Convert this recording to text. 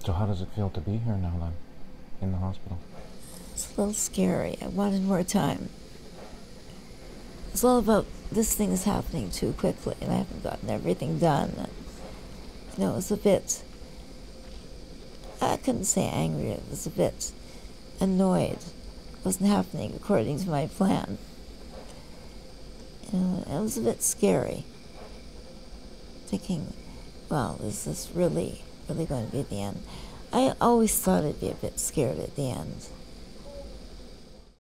So how does it feel to be here now then, in the hospital? It's a little scary. I wanted more time. It's all about this thing is happening too quickly, and I haven't gotten everything done. And, you know, it was a bit, I couldn't say angry, it was a bit annoyed. It wasn't happening according to my plan. You know, it was a bit scary, thinking, well, is this really going to be the end? I always thought I'd be a bit scared at the end.